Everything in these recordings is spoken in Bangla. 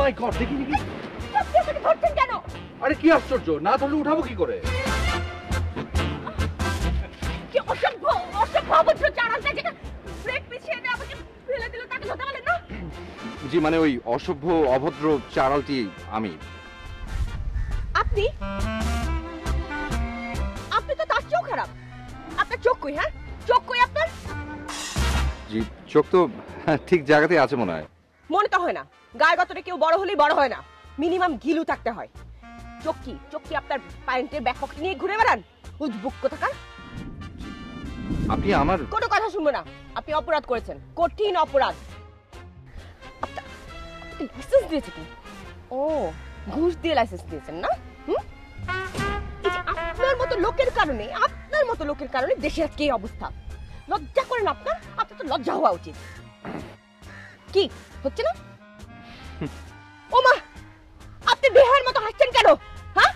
মাই গড, দেখি দেখি। আপনি আমাকে ধরছেন কেন? আরে কি আশ্চর্য, না ধরলে উঠাবো কি করে? কি অসভ্য অভদ্র চালানটা, যেটা ব্রেক পিছিয়ে এনে আমাকে ফেলে দিল, তাকে ধরতে পারলেন না? জি মানে ওই অসভ্য অভদ্র চারালটি আমি। আপনি আপনি তো তার চেয়েও খারাপ। আপনার চোখ কই? হ্যাঁ, চোখ কই আপনার? জি চোখ তো ঠিক জায়গাতেই আছে মনে হয়। মনে তো হয় না, গায়ে গতরে কেউ বড় হলেই বড় হয় না, মিনিমাম গিলু থাকতে হয়। চোখ কি আপনার প্যান্টের ব্যাক পকেট নিয়ে ঘুরে বেড়ান? উদ্বুক কোথাকার। আপনি আমার কোনো কথা শুনবো না। আপনি অপরাধ করেছেন, কঠিন অপরাধ। লাইসেন্স দিয়েছে কি? ও, ঘুষ দিয়ে লাইসেন্স দিয়েছেন না? আপনার মতো লোকের কারণে দেশের আজকে এই অবস্থা। লজ্জা করেন আপনার? আপনার তো লজ্জা হওয়া উচিত। কি হচ্ছে না? ও মা, আপনি বেহার মতো হাসছেন কেন? হ্যাঁ,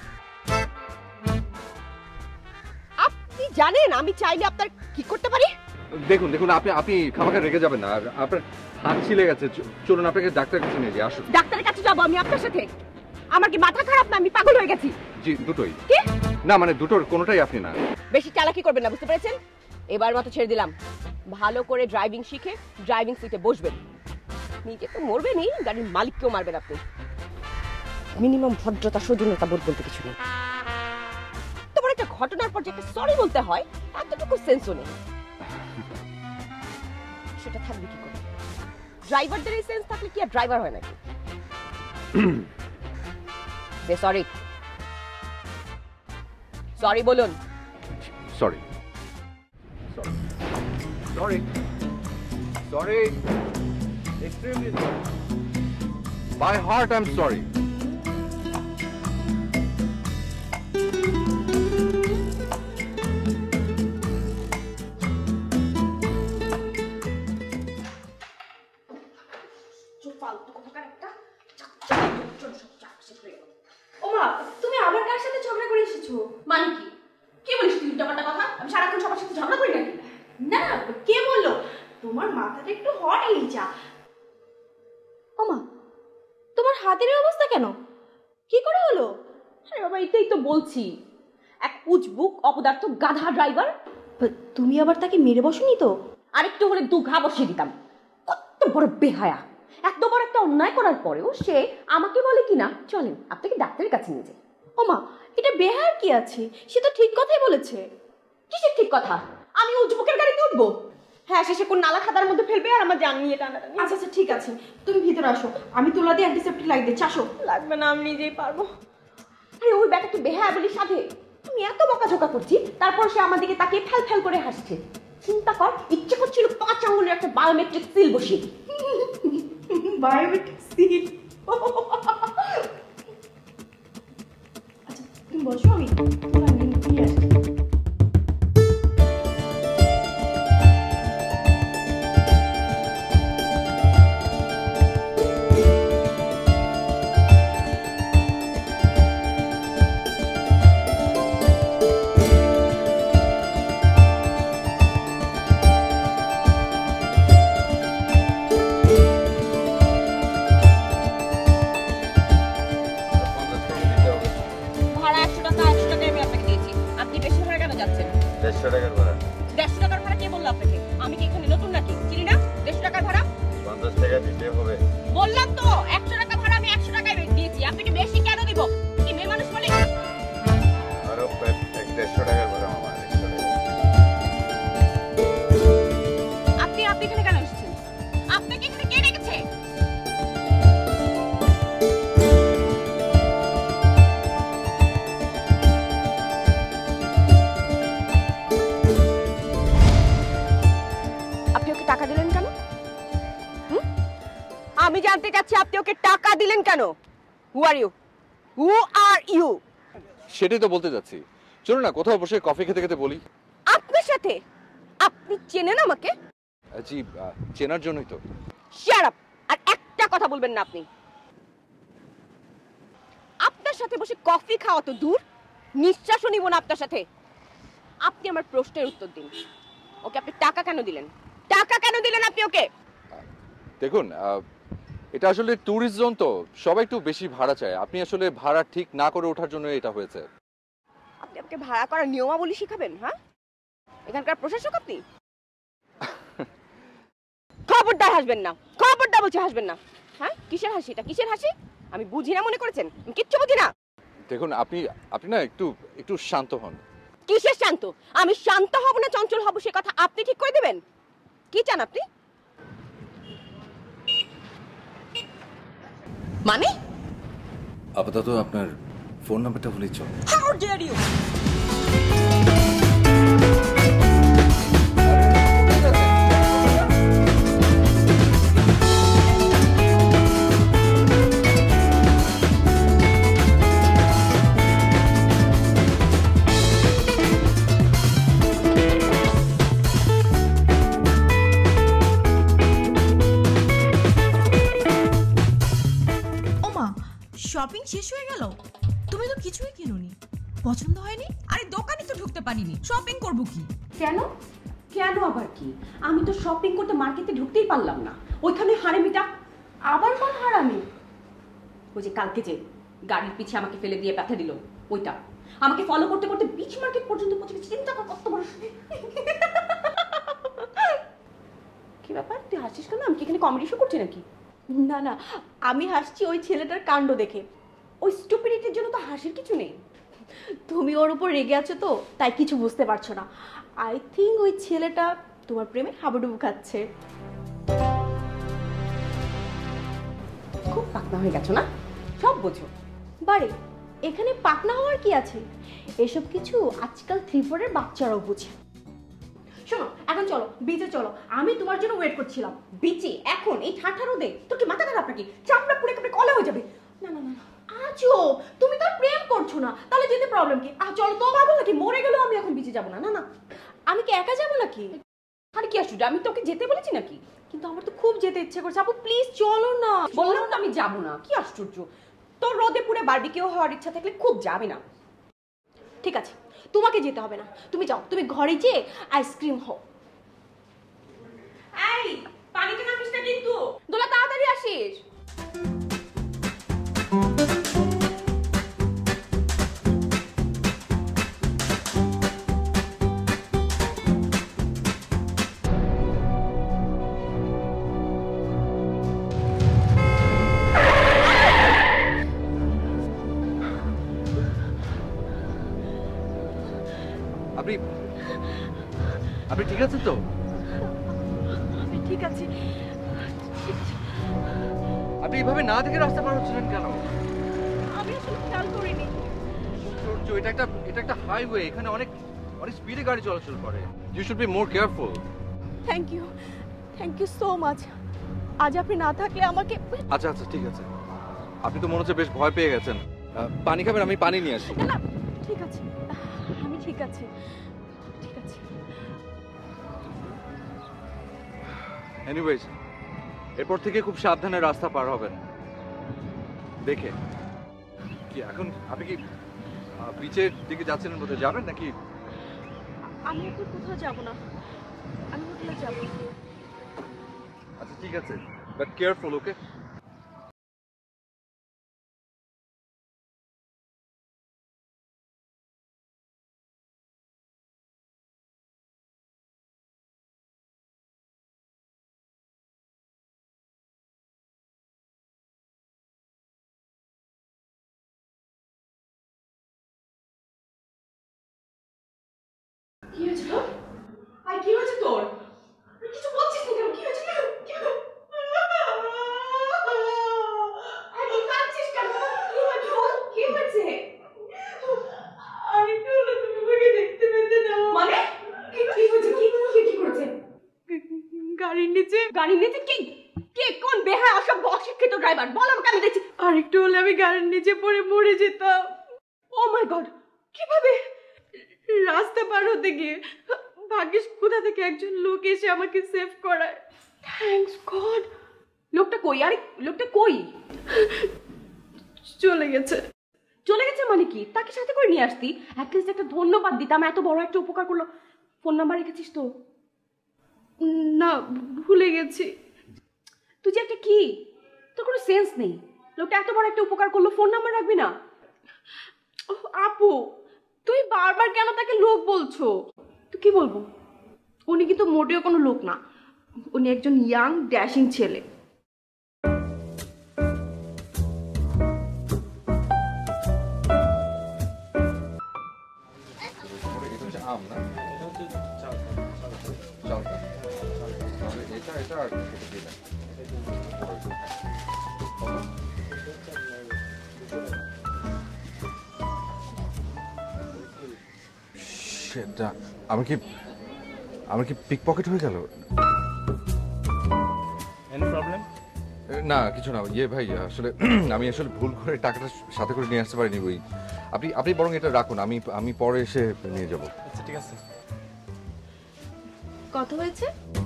আপনি জানেন আমি চাইলে আপনার কি করতে পারি? দেখুন দেখুন, আপনি খামাখা রেগে যাবেন না। আর আপনার হাত ছিলে গেছে, চলুন আপনাকে ডাক্তারের কাছে নিয়ে যাই। আসুন। ডাক্তারের কাছে যাবো আমি আপনার সাথে? আমার কি মাথা খারাপ না? আমি পাগল হয়ে গেছি? জি দুটোই। কি? না মানে দুটোর কোনোটাই আপনি না। বেশি চালাকি করবেন না, বুঝতে পেরেছেন? এবার মতো ছেড়ে দিলাম। ভালো করে ড্রাইভিং শিখে ড্রাইভিং সিটে বসবেন। নিজে তো মরবেনই, গাড়ির মালিককেও মারবেন আপনি। মিনিমাম ভদ্রতা সৌজন্যতা বোধ বলতে কিছু নেই। তোমার একটা ঘটনার পর যে একটা সরি বলতে হয়, এতটুকু সেন্সও নেই। সেটা থাকবে কি করে? ড্রাইভারদের এই সেন্স থাকলে কি আর ড্রাইভার হয় নাকি? সরি সরি বলুন। Sorry sorry sorry extremely by heart I am sorry. ওমা, তুমি আবার কার সাথে ঝগড়া করে এসেছো? মানে কি? কি বলিস তুই উল্টাপাল্টা কথা? আমি সারাক্ষণ সবার সাথে ঝগড়া করি নাকি? না না, কে বললো? তোমার মাথাটা একটু হট লিচা। ওমা, তোমার হাতের অবস্থা কেন? কি করে হলো? আরে বাবা, এটাই তো বলছি, এক উজবুক অপদার্থ গাধা ড্রাইভার। তুমি আবার তাকে মেরে বসনি তো? আরেকটু হলে দু ঘা বসিয়ে দিতাম। কত বড় বেহায়া! এত বড় একটা অন্যায় করার পরেও সে আমাকে বলে কিনা চলেন আপনাকে ডাক্তারের কাছে নিয়ে যাই। ওমা, এটা বেহার কি আছে? সে তো ঠিক কথাই বলেছে। কিসের ঠিক কথা? আমি উজবুকের গাড়িতে উঠবো? হ্যাঁ, সে কোন নালা খাদার মধ্যে ফেলবে আর আমার জান নিয়ে টানাটানি। আচ্ছা আচ্ছা ঠিক আছে, তুমি ভিতরে আসো, আমি তোলা দিয়ে অ্যান্টিসেপ্টিক লাইট দিচ্ছি। আসো। লাগবে না, আমি নিজেই পারবো। আরে ওই ব্যাটা কি বেহায়া বলি সাধে? আমি এত বকাঝকা করছি, তারপর সে আমার দিকে তাকিয়ে ফ্যাল ফ্যাল করে হাসছে। চিন্তা কর, ইচ্ছে করছিল 5 আঙ্গুলের একটা বায়োমেট্রিক সিল বসিয়ে দিই। Biometric seal? আচ্ছা তুমি বসো, আমি তোলা নিয়ে আসছি। ভাড়া 100 টাকা, 100 টাকায় আমি আপনাকে দিয়েছি। আপনি বেশি ভাড়া কেন যাচ্ছেন? 150 টাকার ভাড়া। 150 টাকার ভাড়া কে বললো আপনাকে? আমি কি এখানে নতুন নাকি? চিনি না? 150 টাকার ভাড়া 50 টাকা দিতে হবে। বললাম তো, 100 টাকা ভাড়া আমি 100 টাকায় দিয়েছি। আপনাকে বেশি কেন দিব? কি মেয়ে মানুষ বলে? আরো 150 টাকার ভাড়া আমার। 100 টাকা। আপনি এখানে কেন এসেছেন? আপনাকে এখানে কে রেখেছে? আপনি ওকে টাকা দিলেন কেন? আমি জানতে চাচ্ছি আপনি ওকে টাকা দিলেন কেন? Who are you? Who are you? সেটাই তো বলতে যাচ্ছি। চলুন না কোথাও বসে কফি খেতে খেতে বলি। আপনার সাথে? আপনি চেনেন আমাকে? জি চেনার জন্যই তো। Shut up! আর একটা কথা বলবেন না আপনি। আপনার সাথে বসে কফি খাওয়া তো দূর, নিঃশ্বাসও নিব না আপনার সাথে। আপনি আমার প্রশ্নের উত্তর দিন। ওকে আপনি টাকা কেন দিলেন? টাকা কেন দিলেন আপনি ওকে? দেখুন এটা আসলে ট্যুরিস্ট জোন তো, সবাই একটু বেশি ভাড়া চায়। আপনি আসলে ভাড়া ঠিক না করে ওঠার জন্য এটা হয়েছে। আপনি আমাকে ভাড়া করার নিয়মাবলী শিখাবেন? হ্যাঁ, এখানকার প্রশাসক আপনি? খবরদার হাসবেন না, খবরদার বলছি হাসবেন না। হ্যাঁ, কিসের হাসি এটা, কিসের হাসি? আমি বুঝি না মনে করেছেন? আমি কিচ্ছু বুঝি না। দেখুন আপনি আপনি না একটু একটু শান্ত হন। কিসের শান্ত? আমি শান্ত হব না চঞ্চল হব সে কথা আপনি ঠিক করে দেবেন। কি চান আপনি? মানে আপাতত আপনার ফোন নাম্বারটা বলেই চল। How dare you! শপিং শেষ হয়ে গেল? তুমি তো কিছুই কিনোনি, পছন্দ হয়নি? আরে দোকানে তো ঢুকতে পারিনি, শপিং করব কি? কেন কেন আবার কি? আমি তো শপিং করতে মার্কেটে ঢুকতেই পারলাম না। ওইখানে হারামিটা। আবার কোন হারামি? ওই যে কালকে যে গাড়ির পিছে আমাকে ফেলে দিয়ে ব্যথা দিল, ওইটা আমাকে ফলো করতে করতে বিচ মার্কেট পর্যন্ত পৌঁছে গেছে। চিন্তা কর কত বড়। কি ব্যাপার, তুই হাসিস কেন? আমি কি এখানে কমেডি শো করছি নাকি? না না, আমি হাসছি ওই ছেলেটার কাণ্ড দেখে। ওই স্টুপিডিটির জন্য তো হাসির কিছু নেই। তুমি ওর উপর রেগে আছো তো, তাই কিছু বুঝতে পারছো না। আই থিঙ্ক ওই ছেলেটা তোমার প্রেমে হাবুডুবু খাচ্ছে। খুব পাকনা হয়ে গেছো না, সব বোঝো। বারে, এখানে পাকনা হওয়ার কি আছে? এসব কিছু আজকাল 3-4 বাচ্চারাও বুঝে। শোনো, এখন চলো বিচে চলো, আমি তোমার জন্য ওয়েট করছিলাম। বিচে এখন এই ঠাঠা রোদে? তোর কি মাথা খারাপ নাকি? চামড়া পুড়ে কাপড়ে কলা হয়ে যাবে। না না না, আজও তুমি তো প্রেম করছো না, তাহলে যেতে প্রবলেম কি? চলো তো। পাগল নাকি? মরে গেলেও আমি এখন বিচে যাবো না। না না, আমি কি একা যাবো নাকি? আরে কি আশ্চর্য, আমি তোকে যেতে বলেছি নাকি? কিন্তু আমার তো খুব যেতে ইচ্ছে করছে। আপু প্লিজ চলো না। বললাম তো আমি যাবো না। কি আশ্চর্য, তোর রোদে পুড়ে বারবিকিউ হওয়ার ইচ্ছা থাকলে খুব যাবে না। ঠিক আছে, তোমাকে যেতে হবে না, তুমি যাও, তুমি ঘরে যেয়ে আইসক্রিম হও। এই পানিতে নামিস না কিন্তু। দোলা তাড়াতাড়ি আসিস। আপনি আপনি ঠিক আছেন তো? আমি ঠিক আছি। আপনি এইভাবে না দেখে রাস্তা পার হচ্ছিলেন কেন? আমি আসলে খেয়াল করিনি। আশ্চর্য, এটা একটা হাইওয়ে, এখানে অনেক স্পিডে গাড়ি চলাচল করে। You should be more careful. Thank you so much. আজ আপনি না থাকলে আমাকে। আচ্ছা আচ্ছা ঠিক আছে, আপনি তো মনে হচ্ছে বেশ ভয় পেয়ে গেছেন। পানি খাবেন? আমি পানি নিয়ে আসি। না না, ঠিক আছে, আমি ঠিক আছি, ঠিক আছে। এনিওয়েজ, এরপর থেকে খুব সাবধানে রাস্তা পার হবেন দেখে। কি এখন আপনি কি বিচের দিকে যাচ্ছেন? বোধহয় যাবেন নাকি? আমি এখন কোথাও যাব না, আমি হোটেলে যাব। আচ্ছা ঠিক আছে, বাট কেয়ারফুল, ওকে? কি হয়েছে তোর? আই কি হয়েছে তোর? কিছু বলছিস না কেন? কি হয়েছে? আরে কাঁদছিস কেন? কি হয়েছে বল? কি হয়েছে? আমি তো তুমি আমাকে দেখতে পেতে না। মানে কি হয়েছে? কি করেছে? গাড়ির নিচে। গাড়ির নিচে কি? কে? কোন বেহায়া অসভ্য অশিক্ষিত ড্রাইভার? বল আমাকে, আমি দেখছি। আরেকটু হলে আমি গাড়ির নিচে পড়ে মরে যেতাম। ও মাই গড, কিভাবে? রাস্তা পার হতে গিয়ে ভাগ্যিস কোথা থেকে একজন লোক এসে আমাকে সেভ করায়। Thanks God. লোকটা কই? আরে লোকটা কই? চলে গেছে। চলে গেছে মানে কি? তাকে সাথে করে নিয়ে আসতি, অ্যাটলিস্ট একটা ধন্যবাদ দিতাম, এত বড় একটা উপকার করলো। ফোন নাম্বার রেখেছিস তো? না, ভুলে গেছি। তুই যে একটা কি তোর কোনো সেন্স নেই। লোকটা এত বড় একটা উপকার করলো, ফোন নাম্বার রাখবি না? আপু তুমি বারবার কেন তাকে লোক বলছো? তো কি বলবো, উনি কিন্তু মোটেও কোনো লোক না, উনি একজন ইয়াং ড্যাশিং ছেলে। আম না এটা এটা আর সেটা আমার কি পিক পকেট হয়ে গেল? না কিছু না ভাই, আসলে আমি আসলে ভুল করে টাকাটা সাথে করে নিয়ে আসতে পারিনি। ওই আপনি বরং এটা রাখুন, আমি পরে এসে নিয়ে যাব। আচ্ছা ঠিক আছে। কত হয়েছে?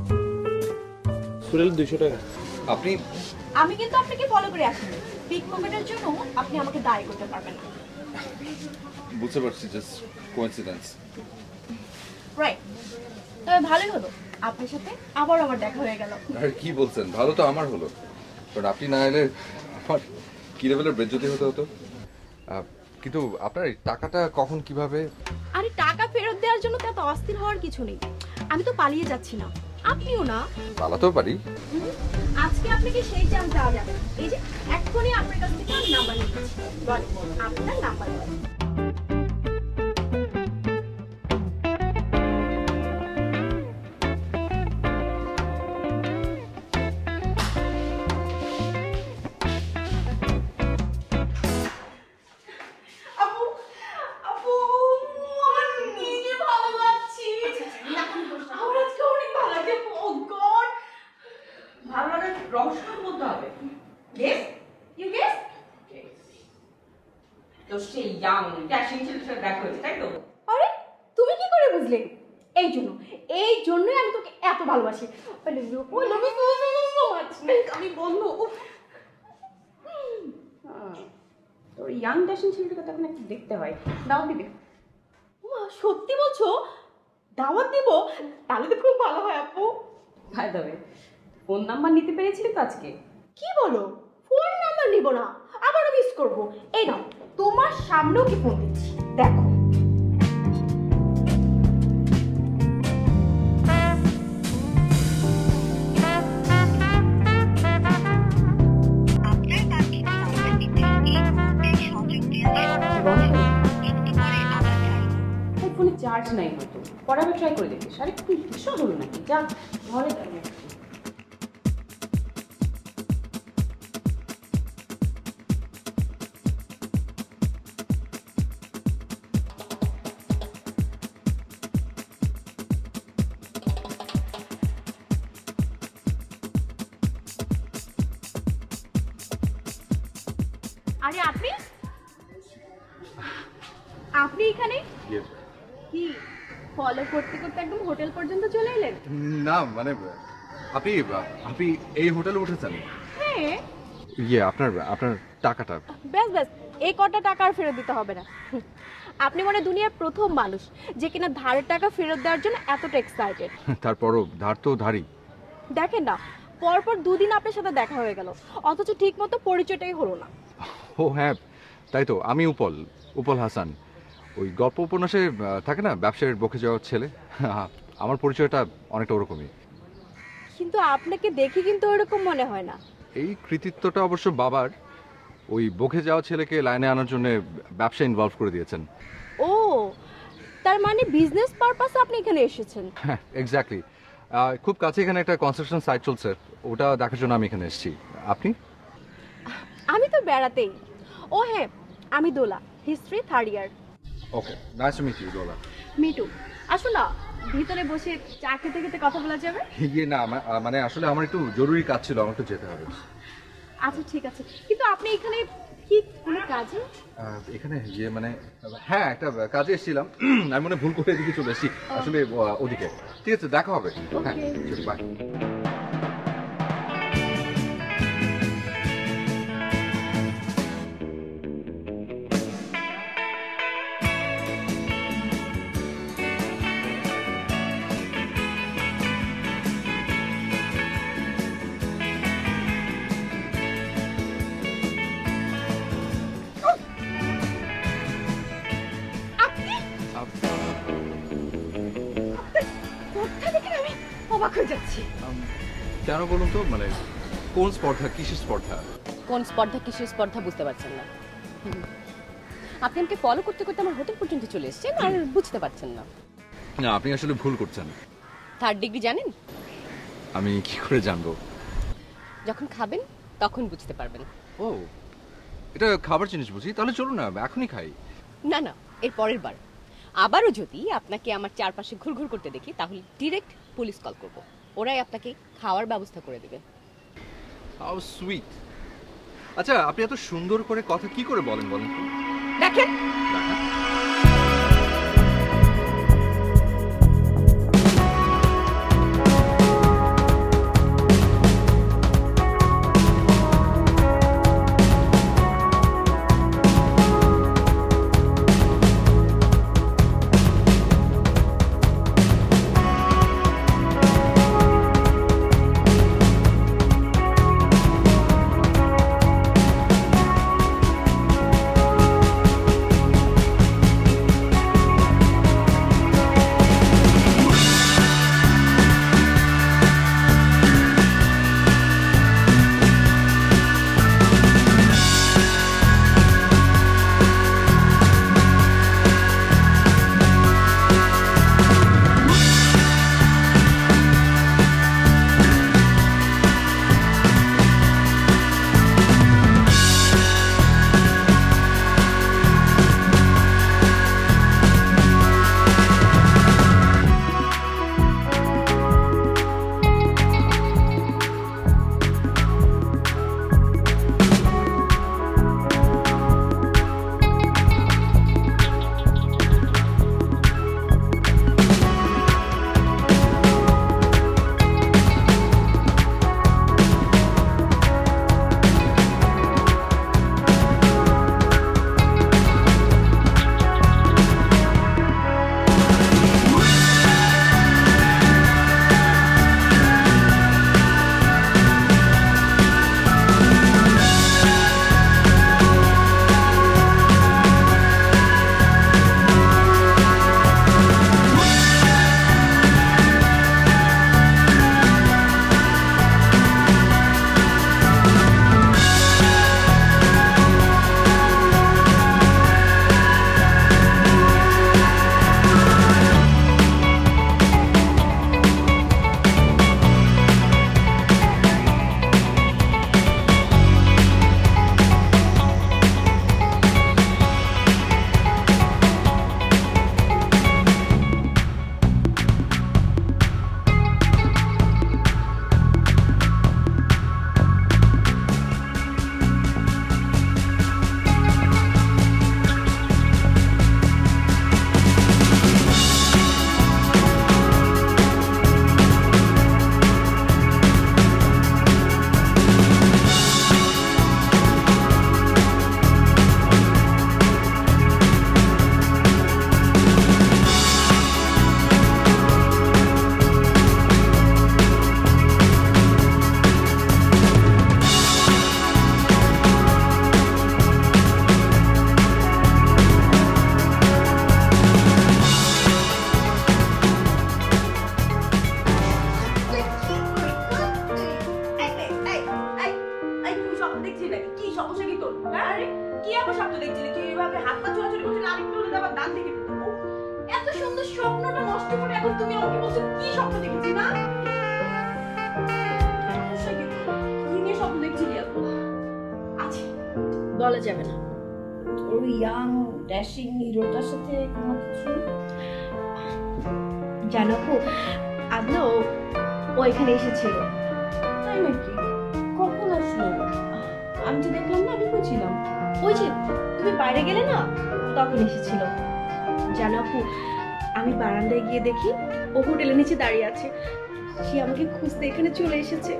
সুরেল 200 টাকা। আমি কিন্তু আপনাকে ফলো করে আসিনি, পিক পকেটের জন্য আপনি আমাকে দায়ী করতে পারবেন না। বুঝতে পারছি, জাস্ট কোইন্সিডেন্স। রাইট, তবে ভালোই হলো আপনার সাথে আবার আমার দেখা হয়ে গেল। আর কি বলছেন, ভালো তো আমার হলো, কারণ আপনি না এলে আমার কি লেভেলের বেজ্জতি হতে হতো। কিন্তু আপনার এই টাকাটা কখন কিভাবে? আরে টাকা ফেরত দেওয়ার জন্য তো এত অস্থির হওয়ার কিছু নেই, আমি তো পালিয়ে যাচ্ছি না, আপনিও না। পালাতেও পারি। আজকে আপনাকে সেই চান্স দেওয়া যাবে। এই যে এখনই আপনার কাছ থেকে আমি নাম্বার নিচ্ছি, বলেন আপনার নাম্বার বলেন। আপু আপু আমার নিজে ভালো লাগছে, আমার আজকে অনেক ভালো লাগছে। ও গড, ভালো লাগার রহস্য বলতে হবে। Guess, you guess? তো সেই ইয়াং ড্যাশিং ছেলের সাথে দেখা হয়েছে, তাই তো? আরে তুমি কি করে বুঝলে? এই জন্যই আমি তোকে এত ভালোবাসি। আমি বলবো তোর ইয়াং ড্যাশিং ছেলেটাকে তখন একটু দেখতে হয়, দাও দিবে। সত্যি বলছো? দাওয়াত দিব? তাহলে তো খুব ভালো হয় আপু। ভাই দেবে, ফোন নাম্বার নিতে পেরেছিলি তো আজকে? কি বলো, ফোন নাম্বার নিব না, আবারও মিস করবো। এই নাও, তোমার সামনেও কি ফোন দিচ্ছি, দেখো। ফোনে চার্জ নাই হয়তো, পরে আবার ট্রাই করে দেখিস। আরে খুব ভীষণ হলো নাকি, যা ঘরে যাবে। আরে আপনি এখানে কি ফলো করতে করতে একদম হোটেল পর্যন্ত চলে এলেন? না মানে আপনি এই হোটেলে উঠেছেন? হ্যাঁ। আপনার টাকাটা। ব্যাস এই কটা টাকা আর ফেরত দিতে হবে না। আপনি মনে দুনিয়ার প্রথম মানুষ যে কিনা ধারের টাকা ফেরত দেওয়ার জন্য এতটা এক্সাইটেড। তারপরও ধার তো ধারই। দেখেন না, পরপর দুদিন আপনার সাথে দেখা হয়ে গেল, অথচ ঠিক মতো পরিচয়টাই হলো না। ও হ্যাঁ, তাই তো। আমি উপল হাসান, ওই গল্প উপন্যাসে থাকে না ব্যবসায়ের বকে যাওয়া ছেলে, আমার পরিচয়টা অনেকটা ওরকমই। কিন্তু আপনাকে দেখে কিন্তু ওরকম মনে হয় না। এই কৃতিত্বটা অবশ্য বাবার, ওই বকে যাওয়া ছেলেকে লাইনে আনার জন্য ব্যবসা ইনভলভ করে দিয়েছেন। ও, তার মানে বিজনেস পারপাসে আপনি এখানে এসেছেন? হ্যাঁ এক্স্যাক্টলি। খুব কাছে এখানে একটা কনস্ট্রাকশন সাইট চলছে, ওটা দেখার জন্য আমি এখানে এসেছি। আপনি? আমি তো বেড়াতেই। ও হ্যাঁ, আমি Dola, history 3rd year. Okay, nice to meet you Dola. মিটু, আসো না, ভিতরে বসে চা খেতে খেতে কথা বলা যাবে? না মানে আসলে আমার একটু জরুরি কাজ ছিল, আমার একটু যেতে হবে। আচ্ছা ঠিক আছে, কিন্তু আপনি এখানে কি কোনো কাজে? এখানে মানে হ্যাঁ একটা কাজে এসেছিলাম, আমি মনে ভুল করে এদিকে চলে এসেছি, আসলে ওদিকে। ঠিক আছে, দেখা হবে। হ্যাঁ বাই। অবাক হয়ে যাচ্ছি। কেন বলুন তো, মানে কোন স্পর্ধা, কিসের স্পর্ধা? কোন স্পর্ধা কিসের স্পর্ধা বুঝতে পারছেন না? আপনি আমাকে ফলো করতে করতে আমার হোটেল পর্যন্ত চলে এসেছেন আর বুঝতে পারছেন না। না, আপনি আসলে ভুল করছেন। 3rd ডিগ্রি জানেন? আমি কি করে জানবো? যখন খাবেন তখন বুঝতে পারবেন। ও, এটা খাবার জিনিস বুঝি, তাহলে চলুন না এখনই খাই। না না, এর পরের বার আবারও যদি আপনাকে আমার চারপাশে ঘুরঘুর করতে দেখি তাহলে ডিরেক্ট পুলিশ কল করব। ওরাই আপনাকে খাওয়ার ব্যবস্থা করে দেবে। How sweet. আচ্ছা, আপনি এত সুন্দর করে কথা কি করে বলেন তো? দেখেন, এত সুন্দর স্বপ্নটা নষ্ট করে এখন তুমি আমাকে বলছো কি স্বপ্ন দেখেছি না? কি নিয়ে স্বপ্ন দেখছিলি এত? আচ্ছা, বলা যাবে না। ওই ইয়াং ড্যাশিং হিরোটার সাথে কোনো কিছু জানো আপু, আদনা ও এখানে এসেছিল। তাই নাকি? কখন আসলো? আমি তো দেখলাম না, আমি বলছিলাম ওই যে তুমি বাইরে গেলে না তখন এসেছিল। জানো আপু, আমি বারান্দায় গিয়ে দেখি ও হোটেলের নিচে দাঁড়িয়ে আছে। সে আমাকে খুঁজতে এখানে চলে এসেছে।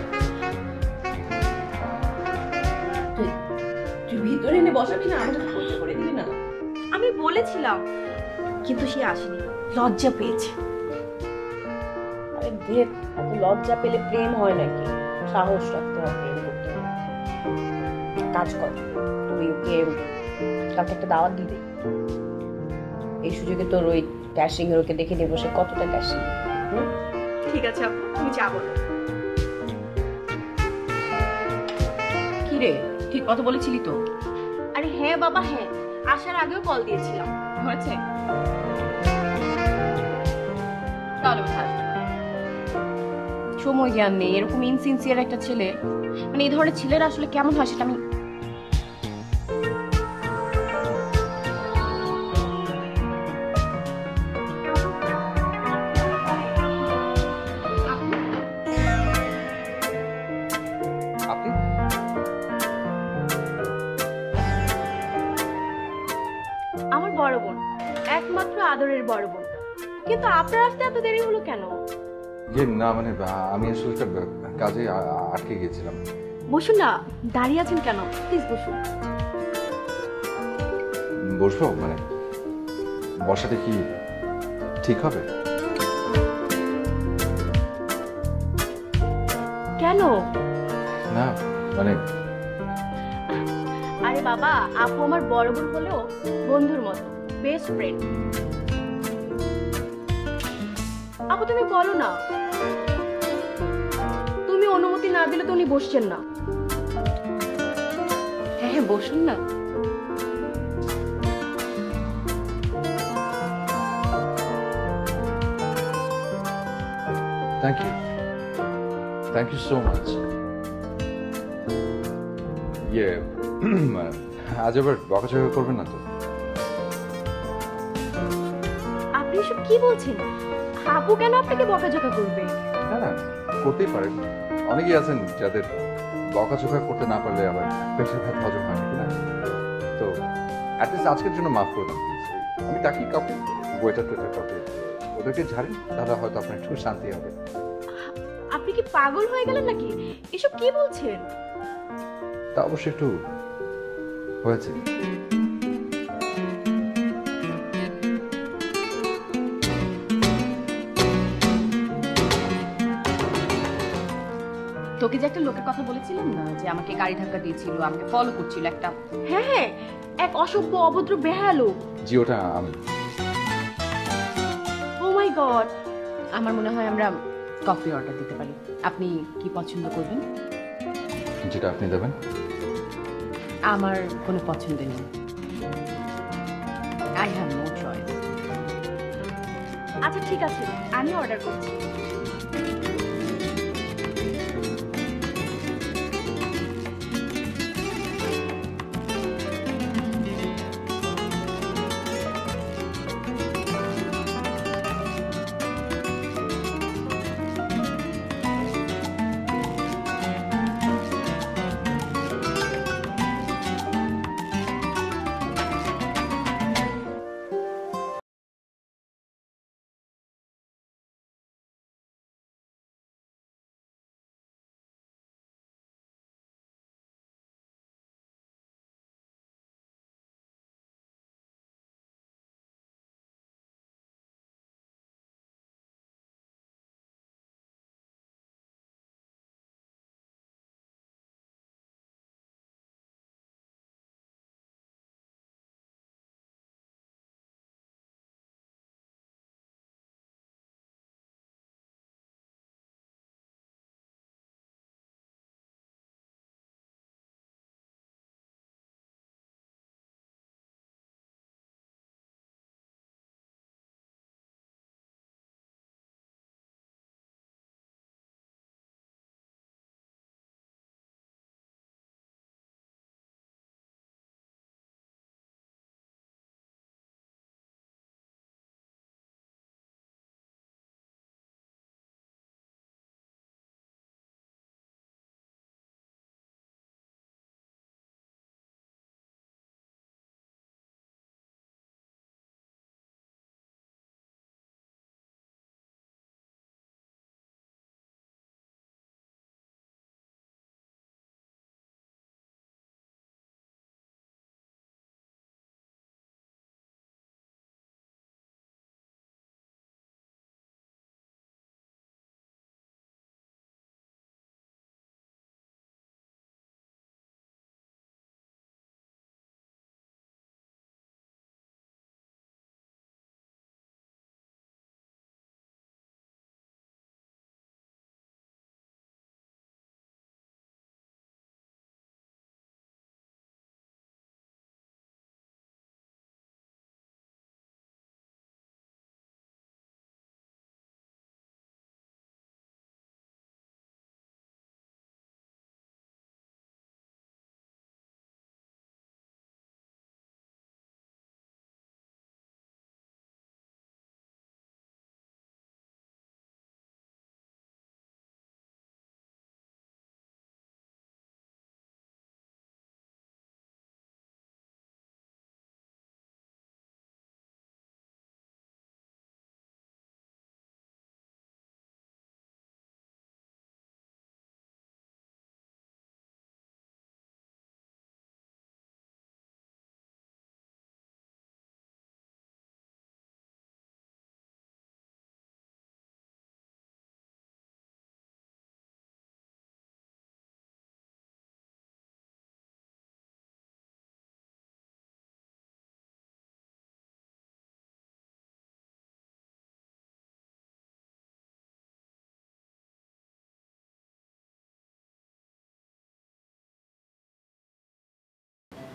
তুই ভিতরে এনে বসাবি না, আমাকে খরচ করে দিবি না? আমি বলেছিলাম, কিন্তু সে আসেনি, লজ্জা পেয়েছে। আরে ধের, এত লজ্জা পেলে প্রেম হয় নাকি? সাহস রাখতে হয় প্রেম করতে। কাজ কর, তুই ওকে কাউকে একটা দাওয়াত দিবি। এই সুযোগে তোর ওই ড্যাশিং হিরোকে দেখে নেবো সে কতটা ড্যাশিং। ঠিক আছে আপু, তুমি যা বলো। কি রে, ঠিক কথা বলেছিলি তো? আরে হ্যাঁ বাবা হ্যাঁ, আসার আগেও কল দিয়েছিলাম। হয়েছে? তাহলে কোথায় আসবে? সময় জ্ঞান নেই, এরকম ইনসিনসিয়ার একটা ছেলে, মানে এই ধরনের ছেলেরা আসলে কেমন হয় সেটা আমি আপনি আমার বড় বোন, একমাত্র আদরের বড় বোন। কিন্তু আপনার আসতে এত দেরি হলো কেন? না মানে আমি আসলে একটা কাজে আটকে গিয়েছিলাম। বসুন না, দাঁড়িয়ে আছেন কেন? প্লিজ বসুন। বসবো মানে বসাটা কি ঠিক হবে? কেন? না মানে আরে বাবা, আপু আমার বড় বোন হলেও বন্ধুর মতো, বেস্ট ফ্রেন্ড। আপু তুমি বলো না, তুমি অনুমতি না দিলে তো উনি বসছেন না। হ্যাঁ হ্যাঁ বসুন না। Thank you so much. ইয়ে আজ আবার বকাঝকা করবেন না তো? আপনি এসব কি বলছেন? আপু কেন আপনাকে বকাঝকা করবে? না না, করতেই পারেন। অনেকেই আছেন যাদের বকাঝকা করতে না পারলে আবার পেটের ভাত হজম হয় না, তো অ্যাটলিস্ট আজকের জন্য মাফ করে দেন প্লিজ। আমি তাকে কাউকে ওয়েটার টোয়েটার কাউকে ওদেরকে ছাড়েন, তাহলে হয়তো আপনার একটু শান্তি হবে। আপনি কি পাগল হয়ে গেলেন নাকি? এসব কি বলছেন? তা অবশ্য একটু হয়েছে। তোকে যে একটা লোকের কথা বলেছিলাম না, যে আমাকে গাড়ি ধাক্কা দিয়েছিল, আমাকে ফলো করছিল একটা। হ্যাঁ হ্যাঁ, এক অসভ্য অভদ্র বেহায়া লোক। জি ওটা আমি। Oh my God. আমার মনে হয় আমরা কফি অর্ডার দিতে পারি। আপনি কি পছন্দ করবেন? যেটা আপনি দেবেন। আমার কোনো পছন্দ নেই। I have no choice. আচ্ছা ঠিক আছে, আমি অর্ডার করছি।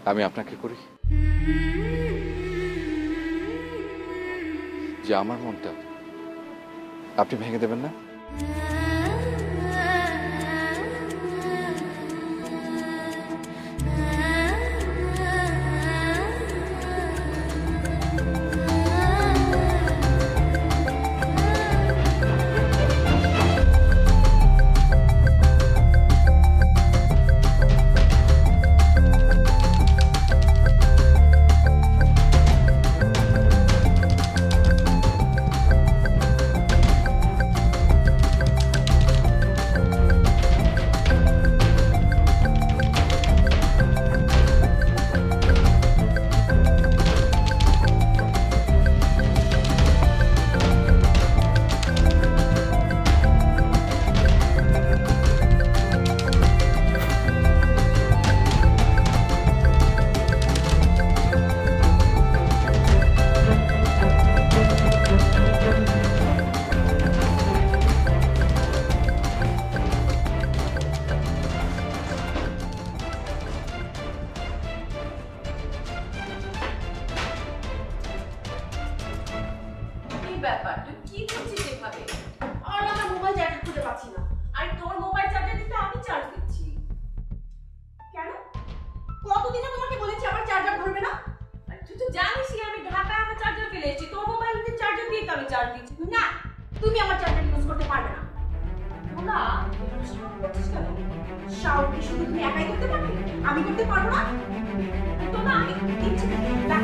আমি আপনাকে করি, যে আমার মনটা আপনি ভেঙে দেবেন না। ব্যাপার, তুই কি করছিস এভাবে? আর আমার মোবাইল চার্জ খুঁজে পাচ্ছি না। আর তোর মোবাইল চার্জার দিতে আমি চার্জ দিচ্ছি কেন? কতদিনে তোমাকে বলেছি আমার চার্জার ধরবে না? তুই তো জানিসই আমি ঢাকায় আমার চার্জার ফেলে এসেছি, তোর মোবাইল দিয়ে চার্জার দিয়ে তো আমি চার্জ দিচ্ছি। না, তুমি আমার চার্জার ইউজ করতে পারবে না। তোমরা শাওয়ার করছিস কেন? শাওয়ার কি শুধু তুমি একাই করতে পারবে? আমি করতে পারবো না? তোমরা আমি দিচ্ছি না।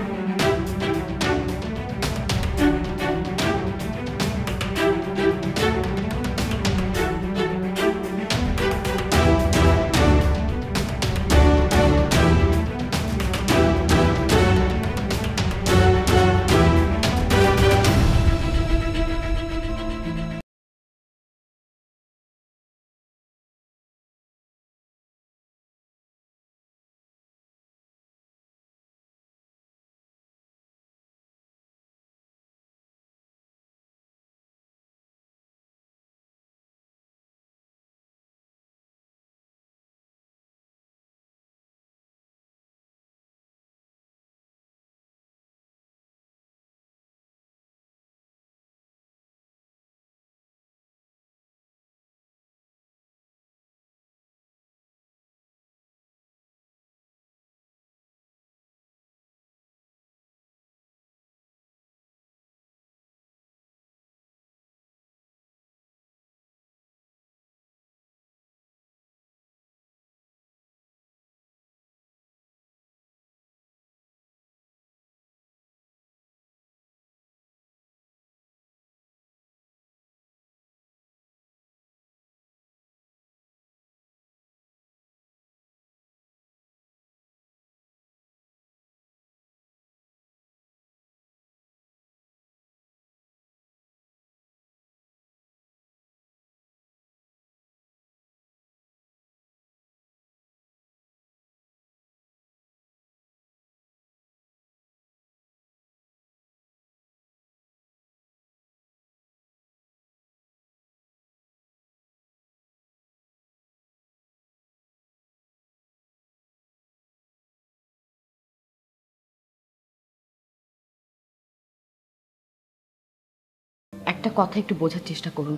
একটা কথা একটু বোঝার চেষ্টা করুন।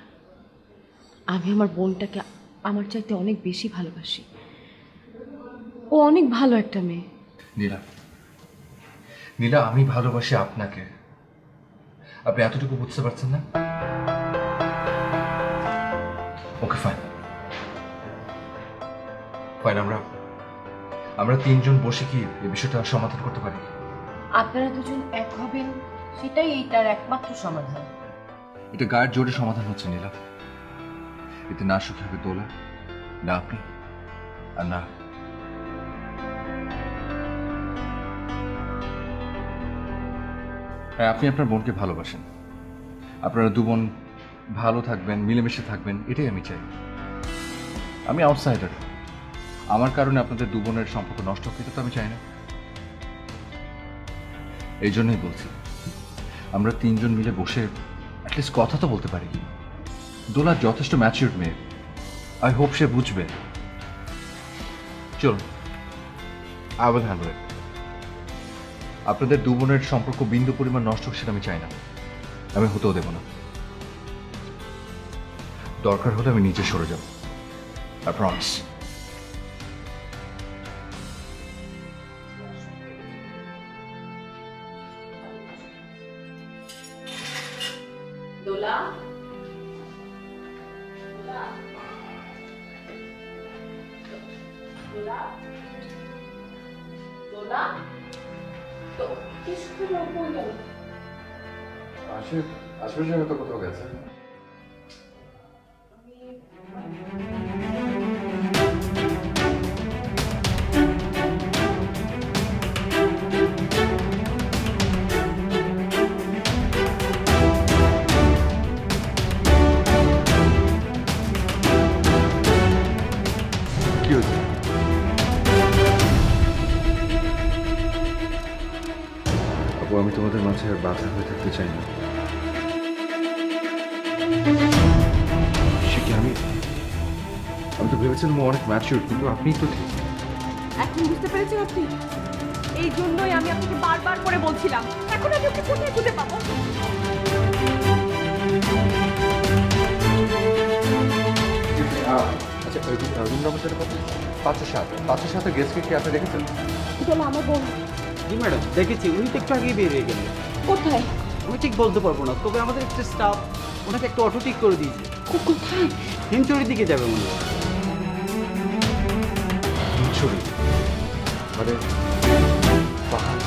আমি আমার বোনটাকে আমার চাইতে অনেক বেশি ভালোবাসি। ও অনেক ভালো একটা মেয়ে। নীলা, নীলা, আমি ভালোবাসি আপনাকে। আপনি এতটুকু বুঝতে পারছেন না? ওকে, ফাইন ফাইন, আমরা তিনজন বসে কি এই বিষয়টা সমাধান করতে পারি? আপনারা দুজন এক হবেন, সেটাই এইটার একমাত্র সমাধান। এটা গায়ের জোরে সমাধান হচ্ছে নীলা। এতে না সুখী হবে দোলা, না আপনি, আর না আপনি আপনার বোনকে ভালোবাসেন। আপনারা দু বোন ভালো থাকবেন, মিলেমিশে থাকবেন, এটাই আমি চাই। আমি আউটসাইডার, আমার কারণে আপনাদের দু বোনের সম্পর্ক নষ্ট হোক এটা তো আমি চাই না। এই জন্যই বলছি আমরা তিনজন মিলে বসে অ্যাটলিস্ট কথা তো বলতে পারি। দোলা যথেষ্ট ম্যাচিউরড মেয়ে, আই হোপ সে বুঝবে। চলুন। I will handle it. আপনাদের দু বোনের সম্পর্ক বিন্দু পরিমাণ নষ্ট হোক সেটা আমি চাই না, আমি হতেও দেব না। দরকার হলে আমি নিজে সরে যাব, আই প্রমিস। দোলা, আশেপাশে হয়তো কোথাও গেছে। কি হয়েছে? আপু, আমি তোমাদের মাঝে আর বাধা হয়ে থাকতে চাই না। সে কি আমি তো ভেবেছিলাম ও অনেক ম্যাচিউর, কিন্তু আপনিই তো ঠিক। এখন বুঝতে পেরেছেন আপনি? এই জন্যই আমি আপনাকে বারবার করে বলছিলাম, এখন আমি ওকে কোথায় খুঁজে পাবো? আচ্ছা, রুম নম্বর সেটা কত? 507 গেস্টকে কি আপনি দেখেছেন? এটা হলো আমার বোন। জি ম্যাডাম, দেখেছি। উনি তো একটু আগেই বের হয়ে গেলেন। কোথায়? আমি ঠিক বলতে পারবো না, তবে আমাদের একটা স্টাফ ওনাকে একটা অটো ঠিক করে দিয়েছে। কোথায়? হিমচুরির দিকে যাবে মনে হয়। ছবি মানে পাহাড়।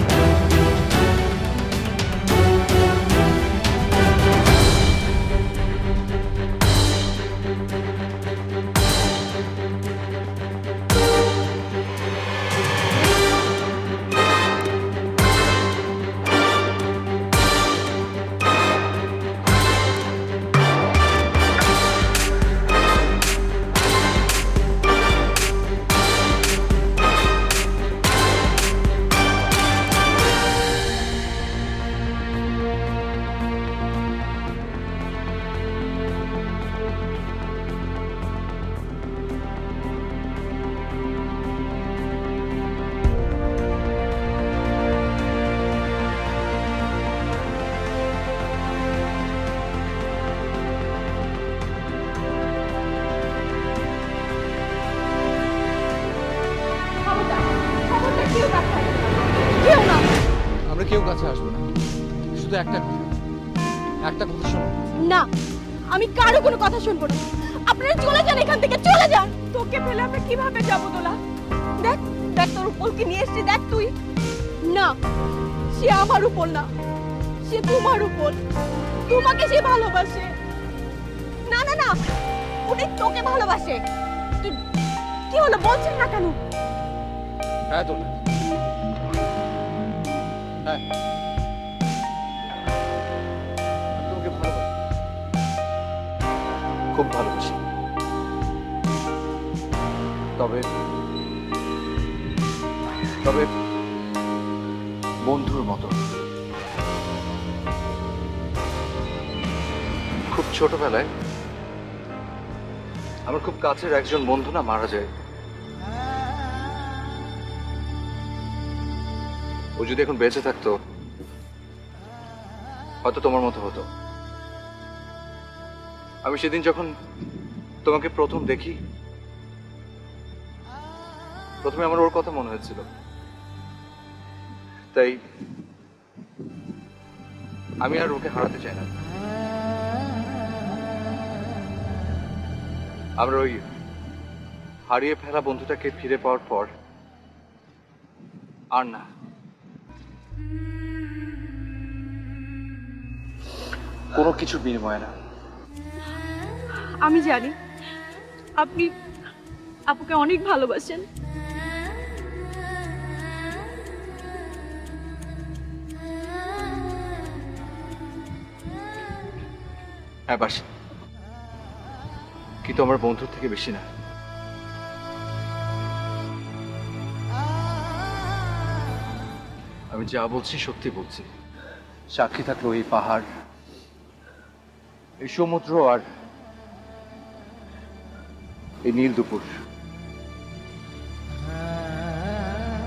আমরা কেউ কাছে আসবো না, শুধু একটা কথা শোনো। না, আমি কারো কোনো কথা শুনবো না। আপনারা চলে যান এখান থেকে, চলে যান। তোকে ফেলে আমরা কিভাবে যাবো দোলা? দেখ দেখ, তোর উপলকে নিয়ে এসেছি, দেখ তুই। না, সে আমার উপর না, সে তোমার উপর। তোমাকে সে ভালোবাসে। না না না, উনি তোকে ভালোবাসে। তুই কি হলো বলছেন না কেন? হ্যাঁ তো হ্যাঁ, আমি তোমাকে ভালোবাসি, খুব ভালোবাসি। তবে তবে বন্ধুর মতো। খুব ছোটবেলায় আমার খুব কাছের একজন বন্ধু না মারা যায়। ও যদি এখন বেঁচে থাকতো হয়তো তোমার মতো হতো। আমি সেদিন যখন তোমাকে প্রথম দেখি, প্রথমে আমার ওর কথা মনে হয়েছিল, তাই আমি আর ওকে হারাতে চাই না। আমরা ওই হারিয়ে ফেলা বন্ধুটাকে ফিরে পাওয়ার পর আর না, কোনো কিছু বিনিময় না। আমি জানি আপনি আপুকে অনেক ভালোবাসেন। হ্যাঁ বাসি, কিন্তু আমার বন্ধুর থেকে বেশি না। আমি যা বলছি সত্যি বলছি। সাক্ষী থাকলো এই পাহাড়, এই সমুদ্র, আর এই নীল দুপুর।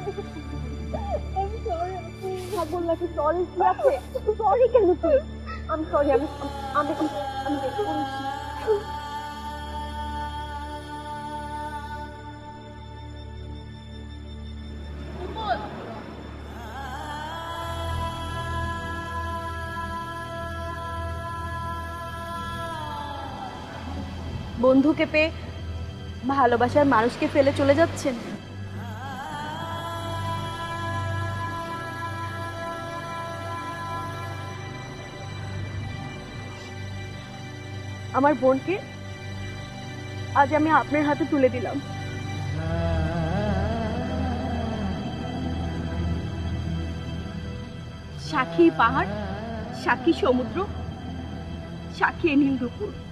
ভাগর লাগে, সরি কি আছে? সরি কেন তুই? আমি সরি, আমি আমি আমি দেখে বলছি। বন্ধুকে পেয়ে ভালোবাসার মানুষকে ফেলে চলে যাচ্ছেন। আমার বোনকে আজ আমি আপনার হাতে তুলে দিলাম। সাক্ষী পাহাড়, সাক্ষী সমুদ্র, সাক্ষী নীল দুপুর।